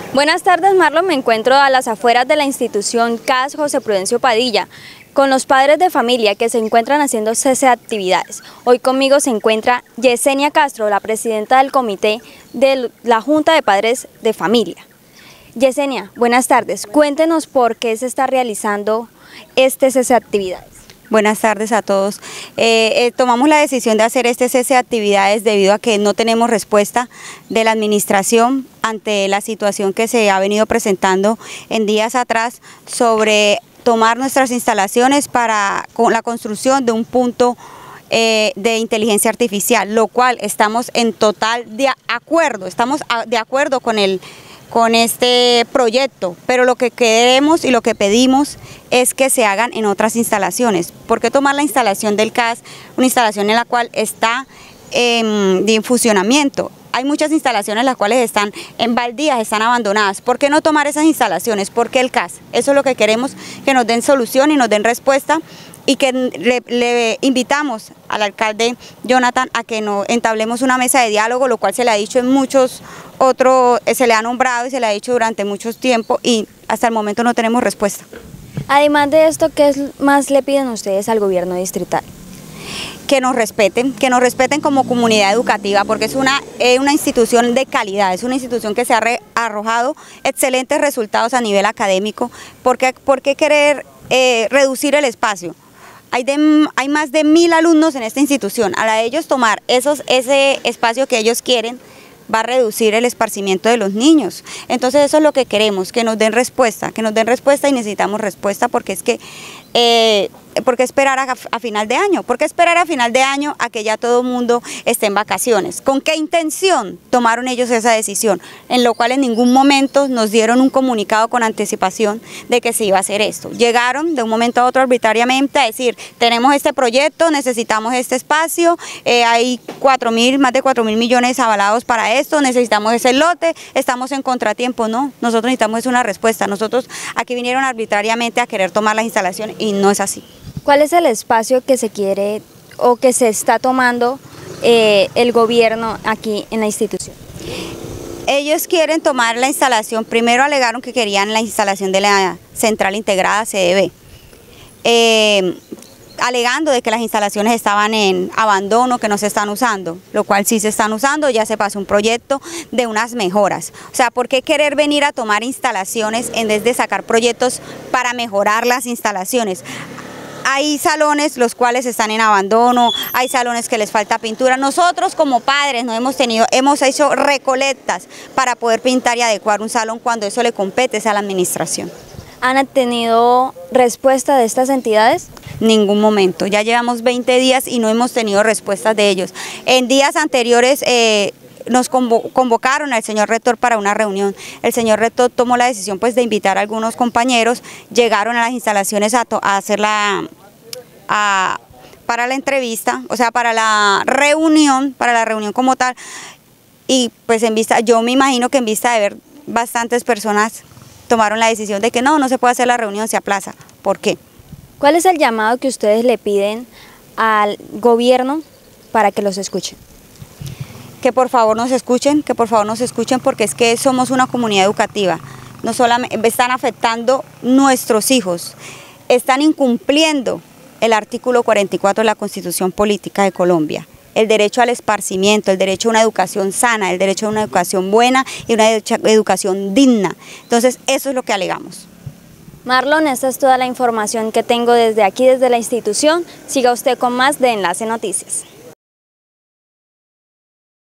Buenas tardes, Marlon. Me encuentro a las afueras de la institución CAS José Prudencio Padilla con los padres de familia que se encuentran haciendo cese de actividades. Hoy conmigo se encuentra Yesenia Castro, la presidenta del comité de la Junta de Padres de Familia. Yesenia, buenas tardes. Cuéntenos por qué se está realizando este cese de actividades. Buenas tardes a todos. Tomamos la decisión de hacer este cese de actividades debido a que no tenemos respuesta de la administración ante la situación que se ha venido presentando en días atrás sobre tomar nuestras instalaciones para la construcción de un punto de inteligencia artificial, lo cual estamos en total de acuerdo, estamos de acuerdo con este proyecto, pero lo que queremos y lo que pedimos es que se hagan en otras instalaciones. ¿Por qué tomar la instalación del CAS, una instalación en la cual está en funcionamiento? Hay muchas instalaciones las cuales están en baldías, están abandonadas. ¿Por qué no tomar esas instalaciones? ¿Por qué el CAS? Eso es lo que queremos, que nos den solución y nos den respuesta, y que le invitamos al alcalde Jonathan a que nos entablemos una mesa de diálogo, lo cual se le ha dicho en muchos otros, se le ha nombrado y se le ha dicho durante mucho tiempo y hasta el momento no tenemos respuesta. Además de esto, ¿qué más le piden ustedes al gobierno distrital? Que nos respeten como comunidad educativa, porque es una institución de calidad, es una institución que se ha arrojado excelentes resultados a nivel académico. ¿Por qué querer reducir el espacio? Hay más de 1000 alumnos en esta institución. A ellos tomar ese espacio que ellos quieren va a reducir el esparcimiento de los niños. Entonces eso es lo que queremos, que nos den respuesta y necesitamos respuesta, porque es que ¿por qué esperar a final de año? ¿Por qué esperar a final de año a que ya todo el mundo esté en vacaciones? ¿Con qué intención tomaron ellos esa decisión? En lo cual en ningún momento nos dieron un comunicado con anticipación de que se iba a hacer esto. Llegaron de un momento a otro arbitrariamente a decir, tenemos este proyecto, necesitamos este espacio, hay más de 4.000 millones avalados para esto, necesitamos ese lote, estamos en contratiempo. No, nosotros necesitamos una respuesta. Nosotros aquí vinieron arbitrariamente a querer tomar las instalaciones y no es así. ¿Cuál es el espacio que se quiere o que se está tomando el gobierno aquí en la institución? Ellos quieren tomar la instalación, primero alegaron que querían la instalación de la central integrada CDB, alegando de que las instalaciones estaban en abandono, que no se están usando, lo cual sí se están usando, ya se pasó un proyecto de unas mejoras. O sea, ¿por qué querer venir a tomar instalaciones en vez de sacar proyectos para mejorar las instalaciones? Hay salones los cuales están en abandono, hay salones que les falta pintura. Nosotros como padres hemos hecho recolectas para poder pintar y adecuar un salón cuando eso le compete a la administración. ¿Han tenido respuesta de estas entidades? Ningún momento, ya llevamos 20 días y no hemos tenido respuestas de ellos. En días anteriores nos convocaron al señor rector para una reunión. El señor rector tomó la decisión pues de invitar a algunos compañeros, llegaron a las instalaciones a hacer para la entrevista, o sea, para la reunión como tal, y pues yo me imagino que en vista de ver bastantes personas tomaron la decisión de que no se puede hacer la reunión, se aplaza. ¿Por qué? ¿Cuál es el llamado que ustedes le piden al gobierno para que los escuchen? Que por favor nos escuchen, porque es que somos una comunidad educativa. No solamente están afectando nuestros hijos, están incumpliendo el artículo 44 de la Constitución Política de Colombia. El derecho al esparcimiento, el derecho a una educación sana, el derecho a una educación buena y una educación digna. Entonces eso es lo que alegamos. Marlon, esta es toda la información que tengo desde aquí, desde la institución. Siga usted con más de Enlace Noticias.